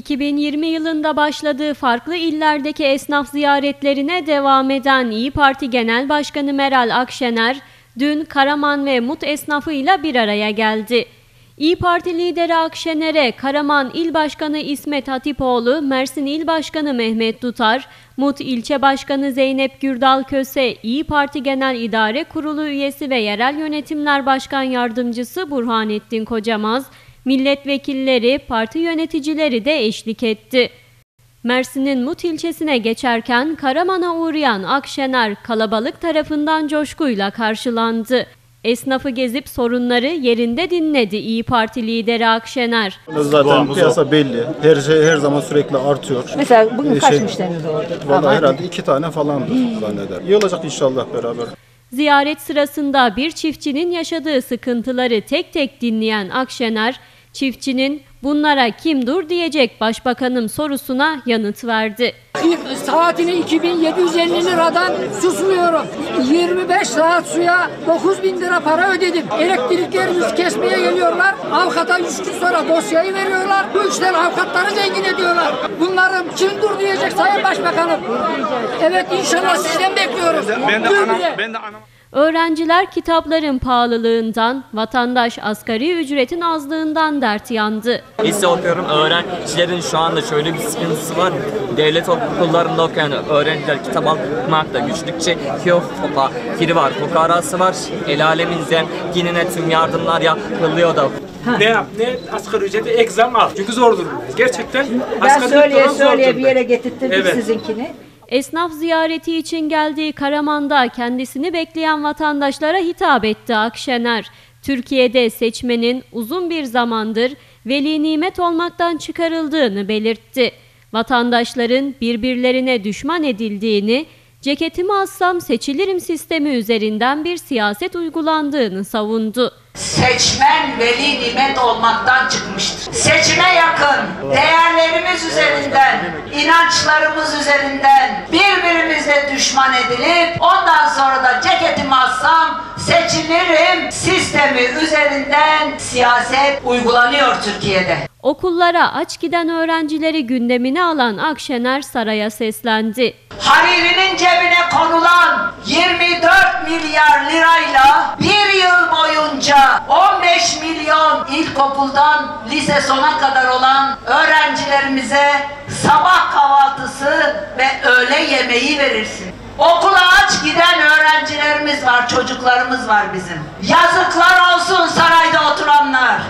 2020 yılında başladığı farklı illerdeki esnaf ziyaretlerine devam eden İYİ Parti Genel Başkanı Meral Akşener, dün Karaman ve Mut esnafıyla bir araya geldi. İYİ Parti lideri Akşener'e Karaman İl Başkanı İsmet Hatipoğlu, Mersin İl Başkanı Mehmet Dutar, Mut İlçe Başkanı Zeynep Gürdal Köse, İYİ Parti Genel İdare Kurulu üyesi ve Yerel Yönetimler Başkan Yardımcısı Burhanettin Kocamaz, milletvekilleri, parti yöneticileri de eşlik etti. Mersin'in Mut ilçesine geçerken Karaman'a uğrayan Akşener kalabalık tarafından coşkuyla karşılandı. Esnafı gezip sorunları yerinde dinledi İYİ Parti lideri Akşener. Zaten piyasa belli. Her zaman sürekli artıyor. Mesela bugün kaç müşteriniz oldu? Vallahi herhalde 2 tane falandır zanneder. İyi olacak inşallah beraber. Ziyaret sırasında bir çiftçinin yaşadığı sıkıntıları tek tek dinleyen Akşener, çiftçinin bunlara kim dur diyecek başbakanım sorusuna yanıt verdi. Saatini 2750 liradan susmuyorum. 25 saat suya 9000 lira para ödedim. Elektriklerimizi kesmeye geliyorlar. Avukata 3 gün sonra dosyayı veriyorlar. Bu işler avukatları zengin ediyorlar. Bunların kim dur diyecek Sayın Başbakanım. Evet, inşallah sizden bekliyoruz. Ben de anam. Öğrenciler kitapların pahalılığından, vatandaş asgari ücretin azlığından dert yandı. Lise okuyorum, öğrencilerin şu anda şöyle bir sıkıntısı var. Devlet okullarında okuyan öğrenciler kitap almakta güçlük çekiyor. Fakiri var, fukarası var. El alemin zenginine tüm yardımlar yapılıyor da. Ne yap ne asgari ücreti ek zam al. Çünkü zor durumdayız. Gerçekten Ben söyleye bir yere getirttirdik sizinkini. Esnaf ziyareti için geldiği Karaman'da kendisini bekleyen vatandaşlara hitap etti Akşener. Türkiye'de seçmenin uzun bir zamandır veli nimet olmaktan çıkarıldığını belirtti. Vatandaşların birbirlerine düşman edildiğini, ceketimi alsam seçilirim sistemi üzerinden bir siyaset uygulandığını savundu. Seçmen veli nimet olmaktan çıkmıştır. Seçime yakın değerlerimiz üzerinden, inançlarımız üzerinden birbirimizle düşman edilip ondan sonra da ceketimi alsam seçilirim sistemi üzerinden siyaset uygulanıyor Türkiye'de. Okullara aç giden öğrencileri gündemine alan Akşener saraya seslendi. Hariri'nin cebine konulan 24 milyar lirayla bir yıl boyunca 15 milyon ilkokuldan lise sona kadar olan öğrencilerimize sabah kahvaltısı ve öğle yemeği verirsin. Okula aç giden öğrencilerimiz var, çocuklarımız var bizim. Yazıklar olsun sarayda oturanlar.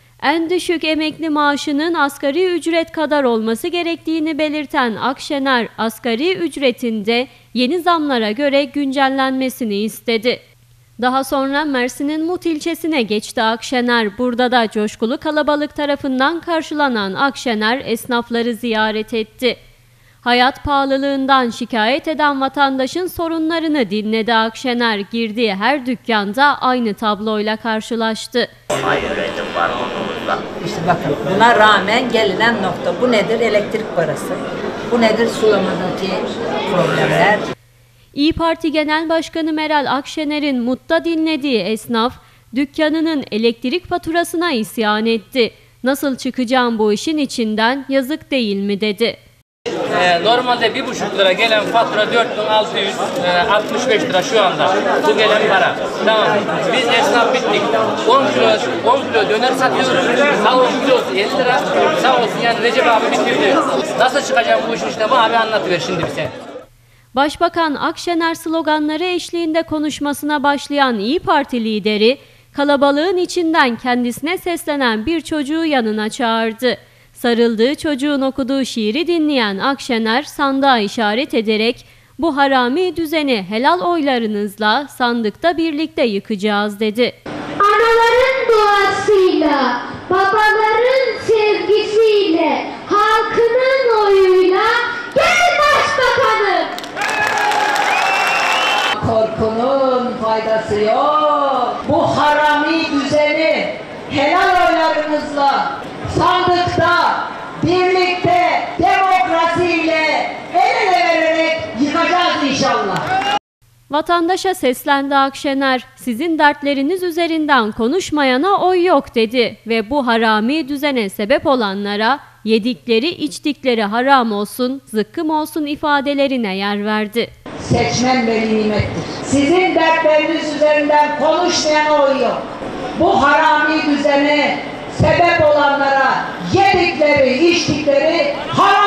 En düşük emekli maaşının asgari ücret kadar olması gerektiğini belirten Akşener, asgari ücretinde yeni zamlara göre güncellenmesini istedi. Daha sonra Mersin'in Mut ilçesine geçti Akşener. Burada da coşkulu kalabalık tarafından karşılanan Akşener esnafları ziyaret etti. Hayat pahalılığından şikayet eden vatandaşın sorunlarını dinledi Akşener. Girdiği her dükkanda aynı tabloyla karşılaştı. İşte bakın buna rağmen gelinen nokta bu nedir? Elektrik parası. Bu nedir? Sulamadaki problemler. İYİ Parti Genel Başkanı Meral Akşener'in Mut'ta dinlediği esnaf, dükkanının elektrik faturasına isyan etti. Nasıl çıkacağım bu işin içinden, yazık değil mi dedi. Normalde 1,5 lira gelen fatura 4665 lira şu anda. Bu gelen para. Tamam. Biz esnaf bittik. 10 kilo döner satıyoruz. Sağ olsun kilosu 50 lira. Sağ olsun yani Recep abi bitirdi. Nasıl çıkacağım bu işin içine? Bu abi anlatıver şimdi bize. Başbakan Akşener sloganları eşliğinde konuşmasına başlayan İYİ Parti lideri, kalabalığın içinden kendisine seslenen bir çocuğu yanına çağırdı. Sarıldığı çocuğun okuduğu şiiri dinleyen Akşener sandığa işaret ederek bu harami düzeni helal oylarınızla sandıkta birlikte yıkacağız dedi. Anaların duasıyla, babaların sevgisiyle, halkının oyuyla gel başbakanım. Korkunun faydası yok. Bu harami düzeni helal oylarınızla sandıkta birlikte demokrasiyle el ele vererek yıkacağız inşallah. Vatandaşa seslendi Akşener, sizin dertleriniz üzerinden konuşmayana oy yok dedi ve bu harami düzene sebep olanlara yedikleri içtikleri haram olsun, zıkkım olsun ifadelerine yer verdi. Seçmen veli nimettir. Sizin dertleriniz üzerinden konuşmayan oy yok. Bu harami düzene sebep olanlara yedikleri, içtikleri haram